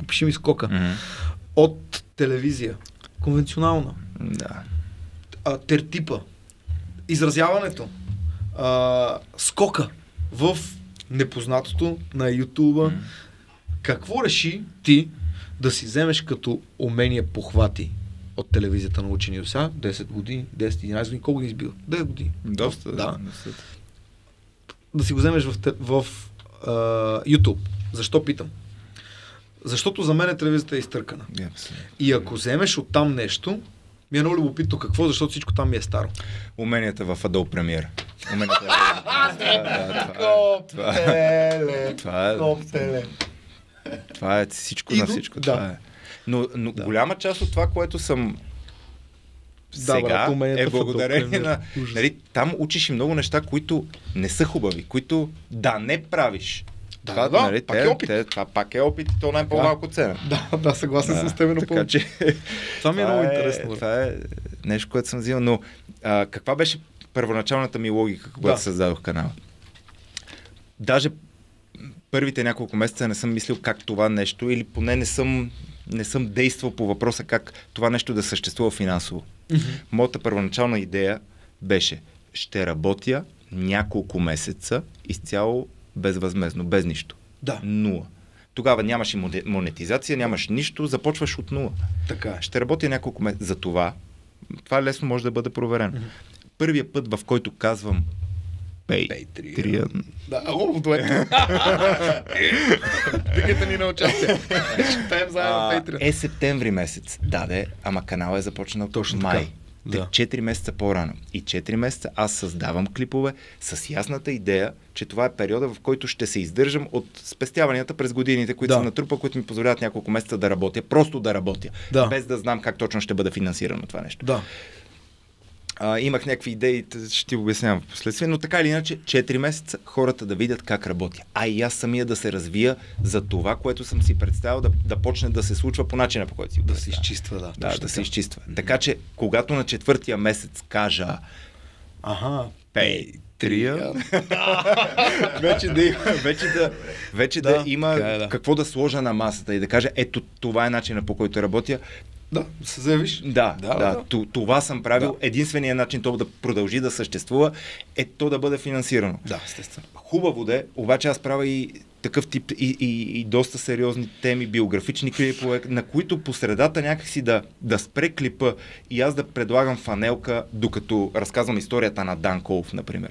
опиши ми скока. От телевизия, конвенционална, Да. тертипа, изразяването, скока в непознатото на Ютуба. Какво реши ти да си вземеш като умение похвати от телевизията на учени до сега? 10 години, 10-11 години, колко ги избил? 10 години. Доста, да. Да си го вземеш в YouTube. Защо питам? Защото за мен телевизията е изтъркана. И ако вземеш оттам нещо, ми е много любопитно какво, защото всичко там ми е старо. Уменията в Adobe Premiere. Това е всичко на всичко. Да. Но голяма част от това, което съм сега, е благодарение на... Нали, там учиш и много неща, които не са хубави, които да не правиш. Това, нали, пак е опит. Това пак е опит и то най-по-малко цена. Да, съгласен съм с теб напълно. Това ми е много интересно. Това е нещо, което съм взимал. Но каква беше първоначалната ми логика, когато създадох канала? Даже първите няколко месеца не съм мислил как това нещо, или поне не съм действал по въпроса как това нещо да съществува финансово. Моята първоначална идея беше: ще работя няколко месеца изцяло безвъзмездно, без нищо. Да. Нула. Тогава нямаш и монетизация, нямаш нищо, започваш от нула. Така. Ще работя няколко месеца. За това лесно може да бъде проверено. Първият път, в който казвам Patreon. Да, дуето. Викайте ни на участие. Четаем заедно Patreon. Е септември месец. Ама каналът е започнал точно май. Да. 4 месеца по-рано. И 4 месеца аз създавам клипове с ясната идея, че това е периода, в който ще се издържам от спестяванията през годините, които съм натрупал, които ми позволяват няколко месеца да работя. Просто да работя. Без да знам как точно ще бъде финансирано това нещо. Да. Имах някакви идеи, ще ти обяснявам в последствие, но така или иначе 4 месеца хората да видят как работя. И аз самия да се развия за това, което съм си представил, да почне да се случва по начина, по който си го да се изчиства, да се изчиства. Така че, когато на 4-тия месец кажа Patreon, вече да има какво да сложа на масата и да кажа: ето това е начина, по който работя. Да, се заявиш. Това съм правил. Единственият начин то да продължи да съществува е то да бъде финансирано. Да, естествено. Хубаво де, обаче аз правя и такъв тип и доста сериозни теми, биографични клипове, на които по средата някакси да спре клипа и аз да предлагам фанелка, докато разказвам историята на Дан Колов, например.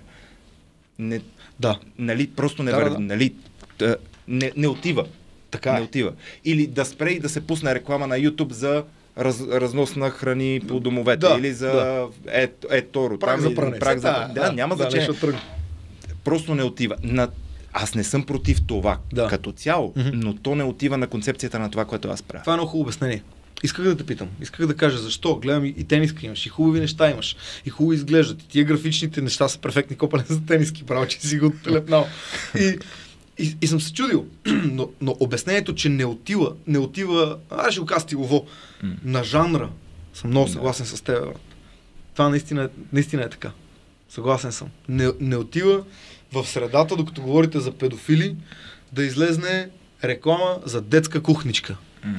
Нали, просто не върви. Нали, не отива. Така не отива. Или да спре и да се пусне реклама на YouTube за разнос на храни по домовете. Или за Торо. Праг за пране. Няма значение. Просто не отива. Аз не съм против това като цяло, но то не отива на концепцията на това, което аз правя. Това е много хубаво обяснение. Исках да те питам. Исках да кажа защо. Гледам и тениска имаш, и хубави неща имаш, и хубаво изглеждат. И тия графичните неща са перфектни копален за тениски. Право, че си го отлепнал. И съм се чудил, но обяснението, че не отива, аз ще го кажа стилово, на жанра, съм много съгласен с теб. Това наистина е така. Съгласен съм. Не отива в средата, докато говорите за педофили, да излезне реклама за детска кухничка.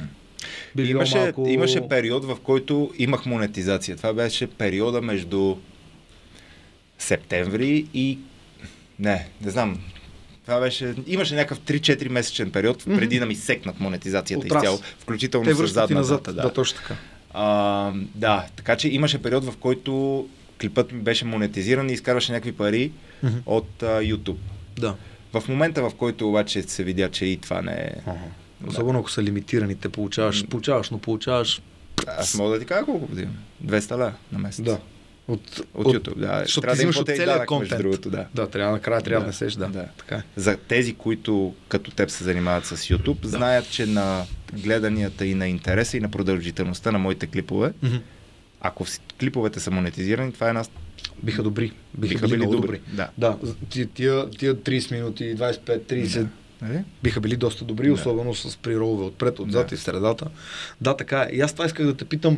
Имаше период, в който имах монетизация. Това беше периода между септември и... Не знам... Имаше някакъв 3-4 месечен период, преди да ми секнат монетизацията изцяло, включително с задната. Да, точно така. Така че имаше период, в който клипът ми беше монетизиран и изкарваше някакви пари от YouTube. Да. В момента, в който обаче се видя, че и това не е... Особено ако са лимитирани, те получаваш, но получаваш... Аз мога да ти кажа колко година. 200 лева на месец. Да. От YouTube, да. Защото трябва да имаш от целия контент. Другото, накрая трябва да несеш, така. За тези, които като теб се занимават с YouTube, знаят, че на гледанията и на интереса и на продължителността на моите клипове, ако клиповете са монетизирани, това е една... Биха били добри. Да. Тия 30 минути, 25-30 биха били доста добри, особено с приролове отпред, отзад и в средата. Да, така е. И аз това исках да те питам,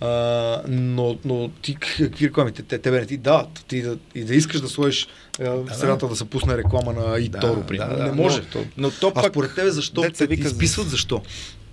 но ти какви реклами? Тебе не ти дават. И да искаш да сложиш в средата да се пусне реклама на Торо, примерно. Не може. Но то пък... А според тебе защо? Те изписват защо?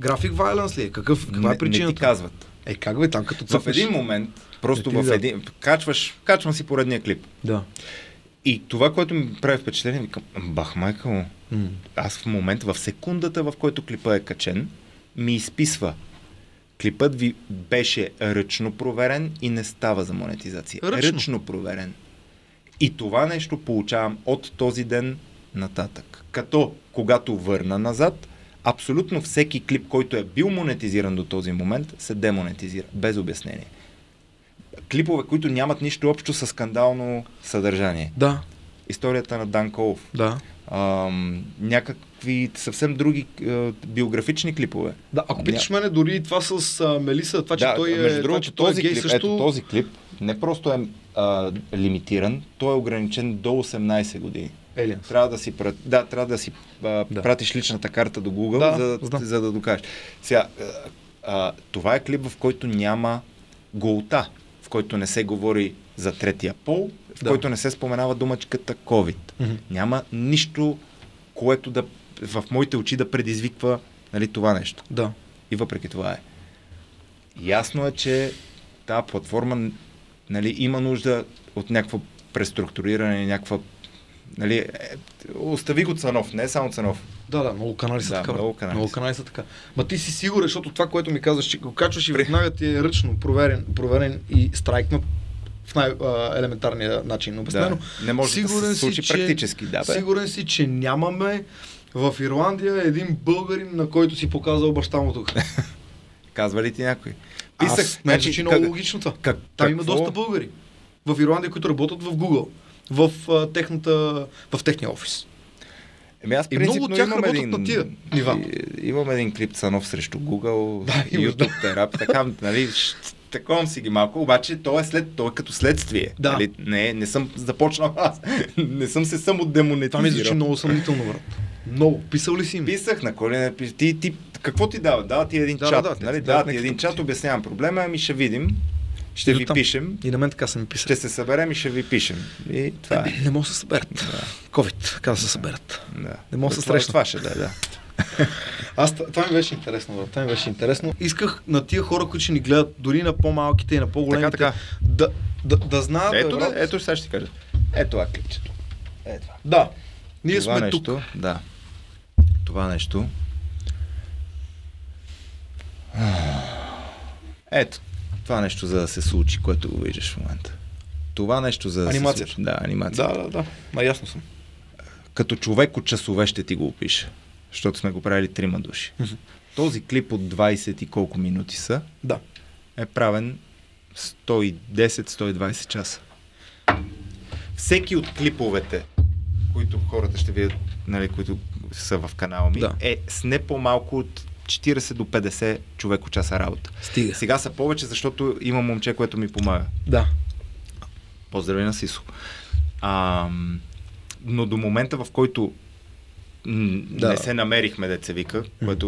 График violence ли е? Каква е причината? Не ти казват. Как бе, там като цъфнеш? В един момент, просто качвам си поредния клип. Да. И това, което ми прави впечатление, викам, бах майка му, аз в момента, в секундата, в който клипът е качен, ми изписва. Клипът ви беше ръчно проверен и не става за монетизация. Ръчно проверен. И това нещо получавам от този ден нататък. Като, когато върна назад, абсолютно всеки клип, който е бил монетизиран до този момент, се демонетизира. Без обяснение. Клипове, които нямат нищо общо с скандално съдържание. Да. Историята на Дан Колов. Да. Някакви съвсем други биографични клипове. Да, ако питаш мене, дори това с Мелиса, това, че той е, между другото, този гей клип, също... Ето този клип не просто е лимитиран, той е ограничен до 18 години. Трябва да си пратиш личната карта до Google, за да докажеш. Сега, това е клип, в който няма голта, в който не се говори за третия пол, в който не се споменава думачката COVID. Няма нищо, което в моите очи да предизвиква, нали, това нещо. Да. И въпреки това е. Ясно е, че тази платформа, нали, има нужда от някакво преструктуриране, някаква, нали, остави го Цанов, не е само Цанов. Да, много канали са така. Много канали са така. Ма ти си сигурен, защото това, което ми казваш, че го качваш и веднага ти е ръчно проверен и страйкнат в най-елементарния начин обяснено. Да, не може да се случи практически. Сигурен си, че нямаме в Ирландия един българин, на който си показал баща му тук. Казва ли ти някой? Значи много логично това. Там има доста българи в Ирландия, които работят в Google, в техния офис. Аз и много от тях работят на тия нива. Имам един клип Цанов срещу Google, YouTube терапия, така, нали, таковам си ги малко, обаче той е като следствие. Да. Нали, не съм започнал аз. Не съм се самодемонетизирал. Това ми звучи много съмнително, брат. Много. Писал ли си им? Писах на коли. Ти какво ти дава? Дава ти един чат. Нали? Дава ти един чат, обяснявам проблема, ами ще видим. Ще ви пишем. И на мен така са ми писали. Ще се съберем и ще ви пишем. И това е. Не мога да се съберат. COVID, така да се съберат. Да. Не мога да се срещнат. Това ще да. Това ми беше интересно, брат. Това ми беше интересно. Исках на тия хора, които ще ни гледат, дори на по-малките и на по-големите, така. Да знаят. Ето сега ще ти кажа. Ето клипчето. Ето. Да. Ние това сме нещо, тук. Да. Това нещо. Ето. Това нещо, за да се случи, което го виждаш в момента. Това нещо, за да се случи. Да, анимацията. Да. Ма ясно съм. Като човек от часове ще ти го опиша. Защото сме го правили 3 души. Този клип от 20 и колко минути са, е правен 110-120 часа. Всеки от клиповете, които хората ще видят, нали, които са в канала ми, е с не по-малко от 40 до 50 човеко часа работа. Стига. Сега са повече, защото има момче, което ми помага. Да. Поздрави на Сисо. Но до момента, в който не се намерихме, деца вика,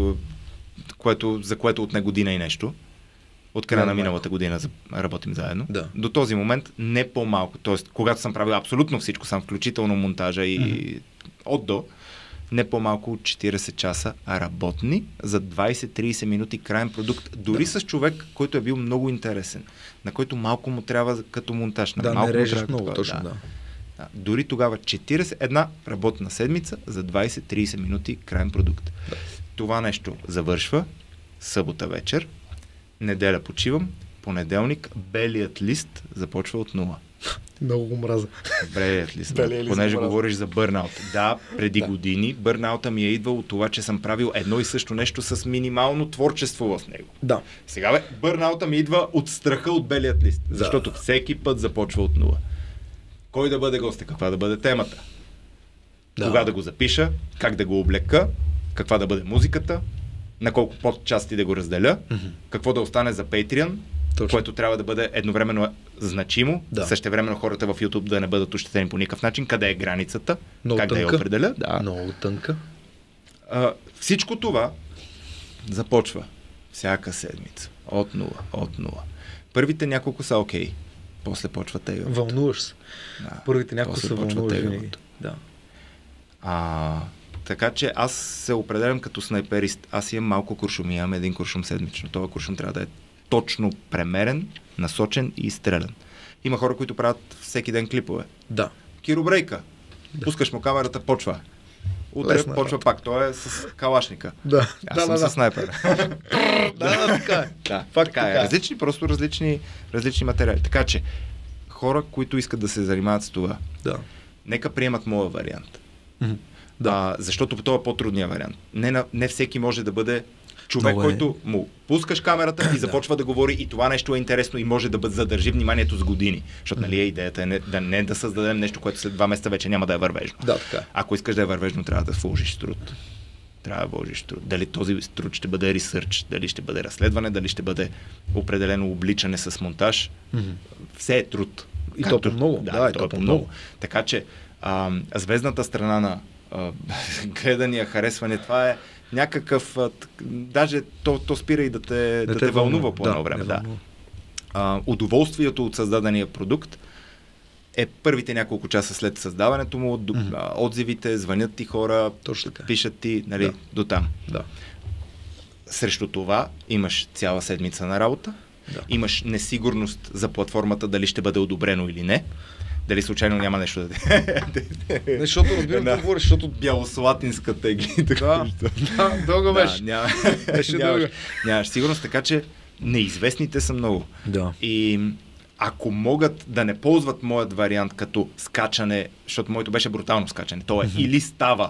за което отне година и нещо, от края на миналата година работим заедно. Да. До този момент не по-малко. Тоест, когато съм правил абсолютно всичко, сам включително монтажа и от до, не по-малко от 40 часа работни за 20-30 минути крайен продукт. Дори с човек, който е бил много интересен, на който малко му трябва като монтаж. Не режеш много, точно, да. Дори тогава 41 работна седмица за 20-30 минути крайен продукт. Да. Това нещо завършва събота вечер, неделя почивам, понеделник белият лист започва от 0. Много го мраза. Белият лист, понеже говориш за бърнаут. Да, преди години бърнаута ми е идвал от това, че съм правил едно и също нещо с минимално творчество в него. Да. Сега бърнаута ми идва от страха от белият лист, защото всеки път започва от 0. Кой да бъде гост, каква да бъде темата, кога да го запиша, как да го облека, каква да бъде музиката, на колко подчасти да го разделя, какво да остане за Patreon, което трябва да бъде едновременно значимо, същевременно хората в YouTube да не бъдат ощетени по никакъв начин, къде е границата, как да я определя. Много тънка. Всичко това започва всяка седмица. От 0. Първите няколко са окей. После почва тегълното. Вълнуваш се. Първите няколко са вълнуваш. Така че аз се определям като снайперист. Аз имам малко куршуми, имам един куршум седмично. Това куршум трябва да е точно премерен, насочен и изстрелян. Има хора, които правят всеки ден клипове. Да. Киробрейка. Пускаш му камерата, почва. Утре Лесна почва пак. Той е с калашника. Да. Аз съм с снайпер. Така е. Да, Факт, така е. Различни, просто различни материали. Така че, хора, които искат да се занимават с това, Да. нека приемат моя вариант. Да. Защото това е по-трудният вариант. Не всеки може да бъде човек, който му пускаш камерата и започва да говори и това нещо е интересно и може да задържи вниманието с години. Защото нали идеята е да създадем нещо, което след 2 месеца вече няма да е вървежно. Да, така. Ако искаш да е вървежно, трябва да вложиш труд. Трябва да вложиш труд. Дали този труд ще бъде ресърч, дали ще бъде разследване, дали ще бъде определено обличане с монтаж. Все е труд. И то по-много. Да, и то по-много. Така че звездната страна на гледания, харесване, това е някакъв, даже то спира и да те вълнува по едно време. Да. Удоволствието от създадения продукт е първите няколко часа след създаването му, отзивите, звънят ти хора, пишат ти, нали, до там. Да. Срещу това имаш цяла седмица на работа, имаш несигурност за платформата дали ще бъде одобрено или не. Дали случайно няма нещо да те... Защото разбирам какво говориш, защото... Бялослатинска тегли. Да, дълго беше. Нямаш сигурност, така че неизвестните са много. Да. И ако могат да не ползват моят вариант като скачане, защото моето беше брутално скачане, то е или става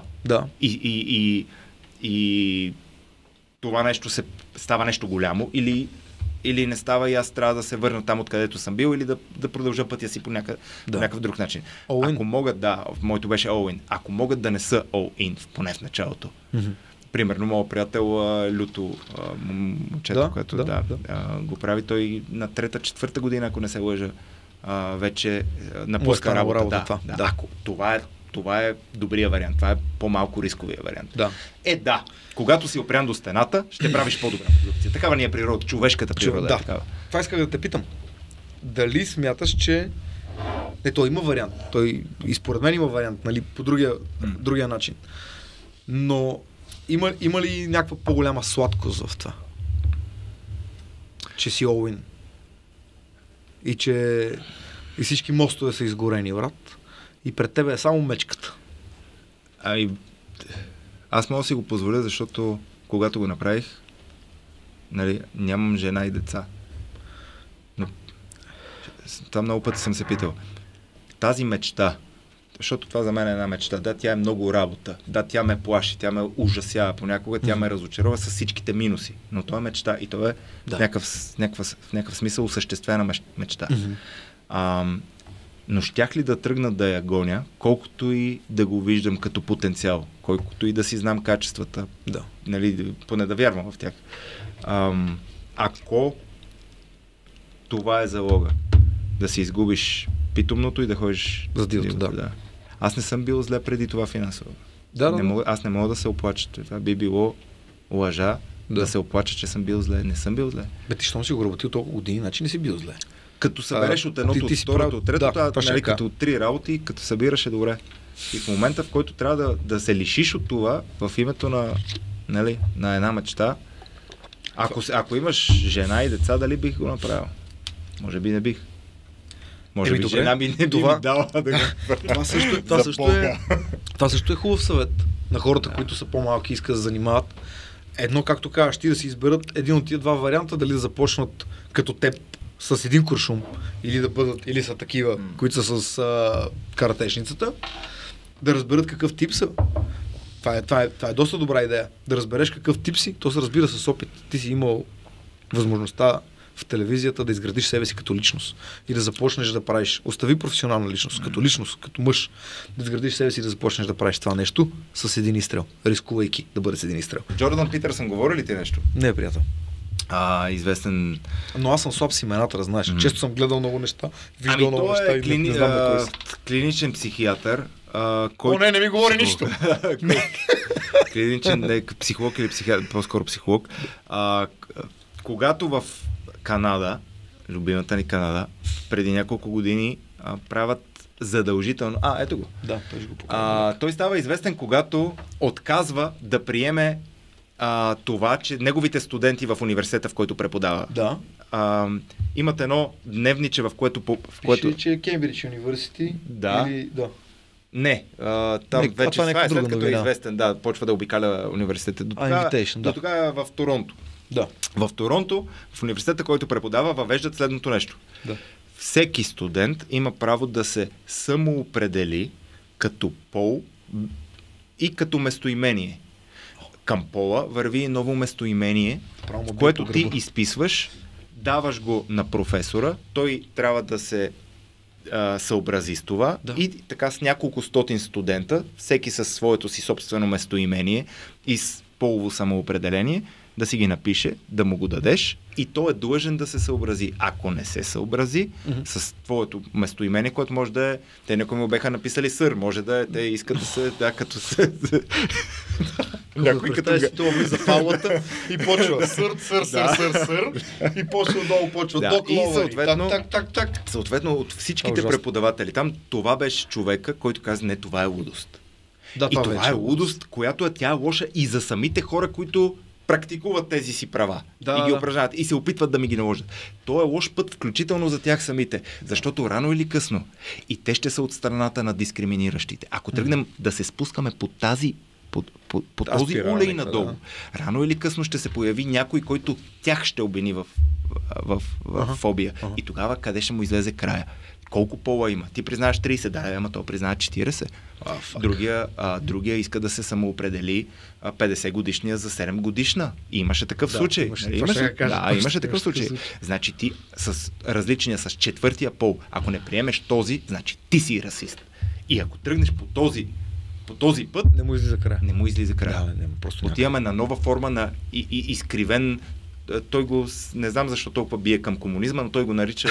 и това нещо става нещо голямо, или не става и аз трябва да се върна там, откъдето съм бил, или да продължа пътя си по някакъв друг начин. Ако могат, моето беше all-in. Ако могат да не са all-in, поне в началото. Примерно, моят приятел Люто, момчето, което го прави, той на 3-4 година, ако не се лъжа, вече напуска работа. Ако това е добрия вариант. Това е по-малко рисковия вариант. Да. Когато си опрян до стената, ще правиш по-добра продукция. Такава ни е природа, човешката природа. Да. Е такава. Това исках да те питам. Дали смяташ, че... той има вариант. Той и според мен има вариант, нали, по другия начин. Но има ли някаква по-голяма сладкост в това? Че си all-in. И че и всички мостове са изгорени, брат. И пред тебе е само мечката. Аз мога да си го позволя, защото когато го направих, нали, нямам жена и деца. Но там много пъти съм се питал. Тази мечта, защото това за мен е една мечта. Да, тя е много работа. Да, тя ме плаши, тя ме ужасява понякога, тя ме разочарова с всичките минуси. Но това е мечта и това е в някакъв смисъл осъществена мечта. Но щях ли да тръгна да я гоня, колкото и да го виждам като потенциал, колкото и да си знам качествата, нали, поне да вярвам в тях. Ако това е залога, да си изгубиш питомното и да ходиш за дилото, Аз не съм бил зле преди това финансово. Аз не мога да се оплача. Това би било лъжа да се оплача, че съм бил зле. Не съм бил зле. Ти щом си го работил толкова години, значи не си бил зле. Като събереш от едното, от второто, от третото, нали, като 3 работи, като събираш е добре. И в момента, в който трябва да се лишиш от това, в името на една мечта, ако имаш жена и деца, дали бих го направил? Може би не бих. Може би жена би не би ми дала да го това също е хубав съвет на хората, които са по-малки и искат да занимават. Едно, както казваш, ти да си изберат един от тия два варианта, дали да започнат като теб с един куршум, или са такива, които са с каратешницата, да разберат какъв тип са. Това е доста добра идея. Да разбереш какъв тип си, то се разбира с опит. Ти си имал възможността в телевизията да изградиш себе си като личност и да започнеш да правиш, остави професионална личност, като личност, като мъж, да изградиш себе си и да започнеш да правиш това нещо с един изстрел, рискувайки да бъде с един изстрел. Джордан Питърсън говори ли ти нещо? Не е приятел. Известен... Но аз съм слаб с имената, знаеш. Често съм гледал много неща, виждал много неща и не знам на кой си. Клиничен психиатър, който... не ми говори нищо! Клиничен психолог или психиатър, по-скоро психолог. Когато в Канада, любимата ни Канада, преди няколко години правят задължително. Ето го. Да, той ще го покажа. Той става известен, когато отказва да приеме това, че неговите студенти в университета, в който преподава, Да. Имат едно дневниче, в което... Пише, че е Кембридж Юниверсити. Да. Или... Да. Не, там вече това е след като новина. е известен, почва да обикаля университета. До тогава в Торонто. Да. В Торонто, в университета, който преподава, въвеждат следното нещо. Да. Всеки студент има право да се самоопредели като пол и като местоимение. Към пола върви ново местоимение, в което ти изписваш, даваш го на професора, той трябва да се съобрази с това и така с няколко стотин студента, всеки със своето си собствено местоимение и с полово самоопределение, да си ги напише, да му го дадеш и той е длъжен да се съобрази. Ако не се съобрази с твоето местоимение, което може да е, те някои му беха написали сър, може да е, те искат да се, като се... Някой като си това влиза в аулата и почва сър и после отдолу почва док ловери. Съответно от всичките преподаватели там, това беше човека, който каза, не, това е лудост. Да, и това е лудост, която тя е лоша и за самите хора, които практикуват тези си права и ги упражняват и се опитват да ми ги наложат. То е лош път, включително за тях самите, защото рано или късно и те ще са от страната на дискриминиращите. Ако тръгнем да се спускаме по този улей надолу, рано или късно ще се появи някой, който тях ще обвини в фобия. И тогава къде ще му излезе края? Колко пола има? Ти признаваш 30, ама той признава 40. Другия иска да се самоопредели 50 годишния за 7 годишна. И имаше такъв случай. Имаше такъв случай. Значи ти с различния, с четвъртия пол, ако не приемеш този, значи ти си расист. И ако тръгнеш по този път, не му излиза края. Отиваме на нова форма на изкривен. Той го, не знам защо толкова бие към комунизма, но той го нарича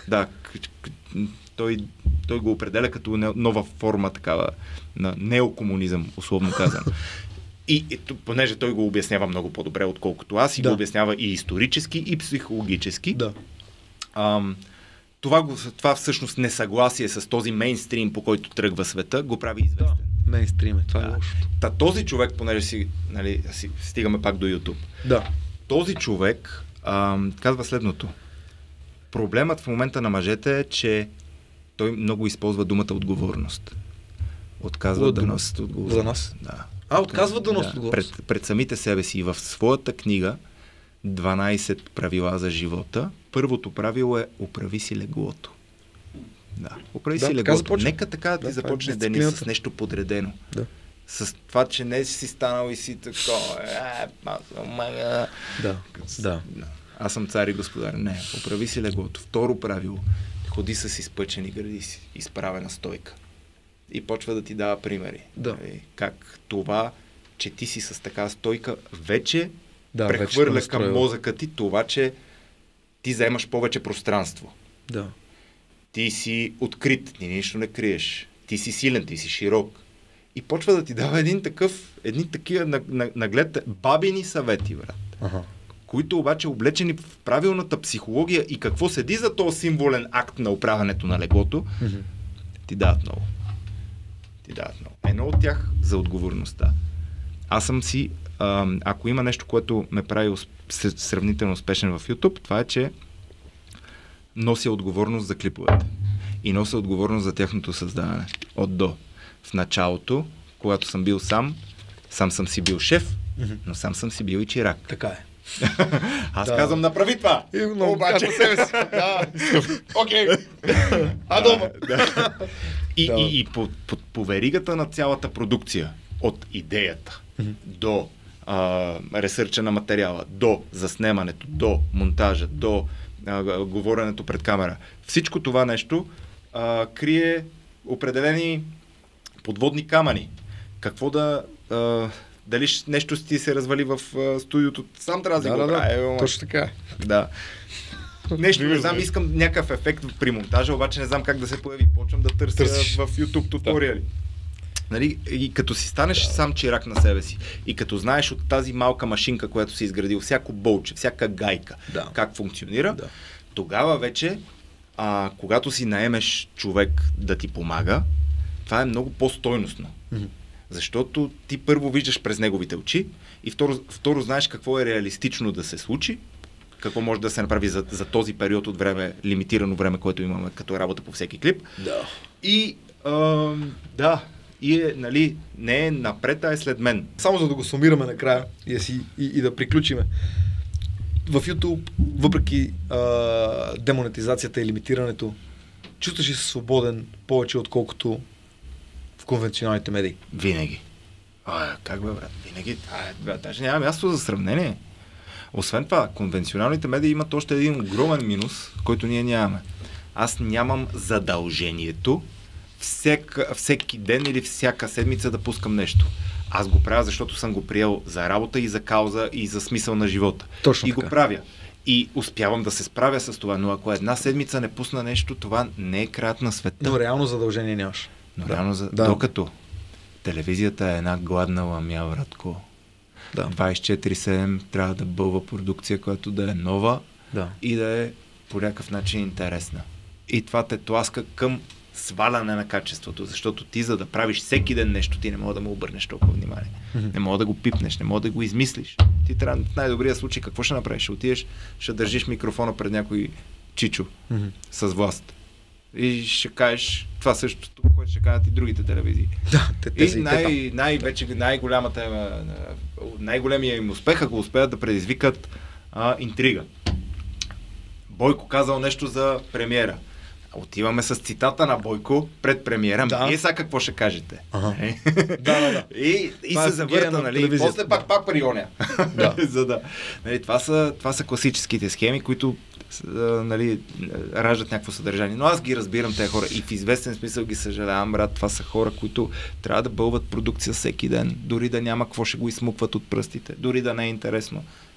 той го определя като нова форма такава на неокомунизъм, условно казано. И понеже той го обяснява много по-добре, отколкото аз, и го обяснява и исторически, и психологически. Да. Това всъщност несъгласие с този мейнстрим, по който тръгва света, го прави известен. Мейнстрим е, това е лошото. Този човек, понеже стигаме пак до YouTube. Да. Този човек казва следното. Проблемът в момента на мъжете е, че той много използва думата отговорност. Отказва да носят отговорност. За нас? Да. Отказва да носят отговорност. Пред самите себе си. И в своята книга 12 правила за живота, първото правило е оправи си леглото. Да. Оправи си леглото. Нека така да ти започне деня с нещо подредено. Да. С това, че не си станал и си такова. Аз съм цар и господар. Не, оправи си леглото. Второ правило. Ходи с изпъчени гърди, изправена стойка. И почва да ти дава примери. Да. Как това, че ти си с такава стойка, вече прехвърля към мозъка ти това, че ти заемаш повече пространство. Да. Ти си открит, ти нищо не криеш. Ти си силен, ти си широк. И почва да ти дава едни такива наглед бабини съвети, брат. Които обаче облечени в правилната психология и какво седи за този символен акт на оправянето на леглото, ти дават много. Едно от тях за отговорността. Аз съм си, ако има нещо, което ме прави сравнително успешен в YouTube, това е, че нося отговорност за клиповете. И нося отговорност за тяхното създаване. От до. В началото, когато съм бил сам съм си бил шеф, но сам съм си бил и чирак. Така е. Аз казвам, направи това. Обаче себе си. Окей. Дома. И по веригата на цялата продукция, от идеята до ресърча на материала, до заснемането, до монтажа, до говоренето пред камера. Всичко това нещо крие определени подводни камъни. Какво дали нещо ти се развали в студиото, сам трябва да го правя. Точно така. Да. Нещо не знам, искам някакъв ефект при монтажа, обаче не знам как да се появи. Почвам да търся в YouTube туториали. Нали? И като си станеш сам чирак на себе си и като знаеш от тази малка машинка, която си изградил, всяко болче, всяка гайка, как функционира, тогава вече когато си наемеш човек да ти помага, това е много по-стойностно. Защото ти първо виждаш през неговите очи и второ знаеш какво е реалистично да се случи, какво може да се направи за този период от време, лимитирано време, което имаме като работа по всеки клип. Да. И нали, не е напред, а е след мен. Само за да го сумираме накрая и да приключиме. В YouTube, въпреки демонетизацията и лимитирането, чувстваш ли се свободен повече, отколкото в конвенционалните медии? Винаги. Как бе, брат? Винаги. Даже няма място за сравнение. Освен това, конвенционалните медии имат още един огромен минус, който ние нямаме. Аз нямам задължението всеки ден или всяка седмица да пускам нещо. Аз го правя, защото съм го приел за работа и за кауза и за смисъл на живота. Точно и така. Го правя. И успявам да се справя с това, но ако една седмица не пусна нещо, това не е краят на света. Но реално задължение нямаш. Докато телевизията е една гладна ламя, братко. Да. 24/7 трябва да бълва продукция, която да е нова и да е по някакъв начин интересна. И това те тласка към сваляне на качеството, защото ти, за да правиш всеки ден нещо, ти не мога да му обърнеш толкова внимание. Не мога да го пипнеш, не мога да го измислиш. Ти трябва в най-добрия случай какво ще направиш? Ще отидеш, ще държиш микрофона пред някой чичо с власт. И ще кажеш това същото, което ще кажат и другите телевизии. Най-големия им успех, ако успеят да предизвикат интрига. Бойко казал нещо за премиера. Отиваме с цитата на Бойко пред премиера. Сега какво ще кажете? И се завърта, нали? После пак прионя. Нали, това са класическите схеми, които нали, раждат някакво съдържание. Но аз ги разбирам тези хора и в известен смисъл ги съжалявам, брат. Това са хора, които трябва да бълват продукция всеки ден. Дори да няма какво ще го изсмукват от пръстите. Дори да не е интересно.